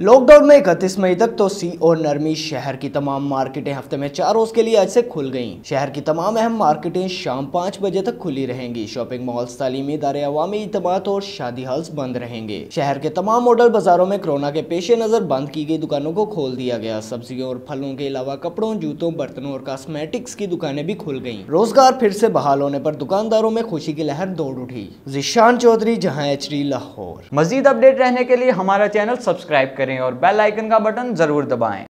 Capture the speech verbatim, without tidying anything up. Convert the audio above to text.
Lockdown में इकतीस मई तक तो सी और नरमी शहर की तमाम मार्केटें हफ्ते में चार रोज के लिए आज से खुल गईं। शहर की तमाम अहम मार्केटें शाम पाँच बजे तक खुली रहेंगी। शॉपिंग मॉल्स, तालीमी इदारे, अवामी इजतिमात और शादी हॉल्स बंद रहेंगे। शहर के तमाम मॉडल बाजारों में कोरोना के पेश नजर बंद की गई दुकानों को खोल दिया गया। सब्जियों और फलों के अलावा कपड़ों, जूतों, बर्तनों और कॉस्मेटिक्स की दुकानें भी खुल गयी। रोजगार फिर से बहाल होने पर दुकानदारों में खुशी की लहर दौड़ उठी। जिशान चौधरी, जहां एच डी, लाहौर। मजीद अपडेट रहने के लिए हमारा चैनल सब्सक्राइब करें और बेल आइकन का बटन जरूर दबाएं।